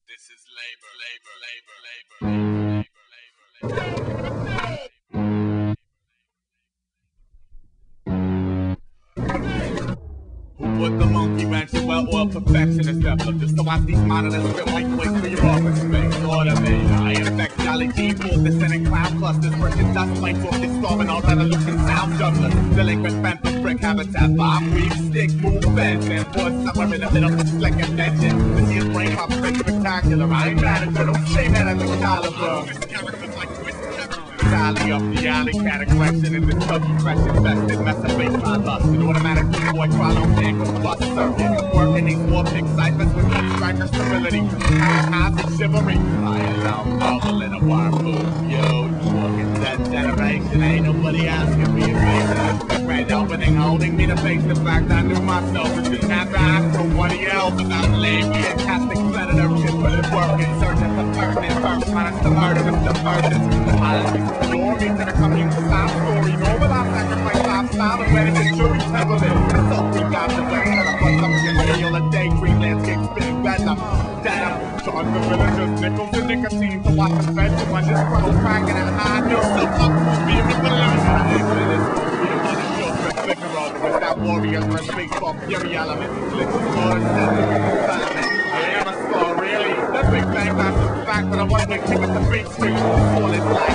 This is labor, labor, labor, labor, labor, labor, labor. Who put the monkey wrench in well-oiled perfectionist effort just to watch these monitors spit white place through your office space? Automator, I infect jolly keyboard, descending cloud clusters, freaking dust mites off your storm and all resolution sound jugglers. Delinquent phantom brick habitat, bomb, weave, stick, move, fence, and put somewhere in the middle of the slick invention. To see his brain pop straight spectacular. I ain't mad at you, don't say that as a caliber. Tally up the alley, cat aggression in the chubby, fresh infested, masturbate my lust. An automatic boy, try on tango, bust circuit. Working these warping ciphers with no striker stability. Highs and chivalry. I allow bubble in a wire move. Yo, you walking that generation. Ain't nobody asking me a favor. Grand opening, holding me to face the fact I knew myself. And didn't have to ask for what else about lame, fantastic predator. Just put it working, searching for pertinent first. Minus the murder of the murders. Glory to the coming style story. No, but I sacrifice lifestyle and ready to jury temple it. So we got the way to the front of your real a daydream landscape spinning better. Down, charge the villagers, nickels and nicotine to watch the fed to run this funnel cracking at high notes. So fuck me with the lunch. With that warriors run baseball fury element. Let's score and set I am a star, really. That big bang, that's a fact, but I want to make it with the big screen. All is life.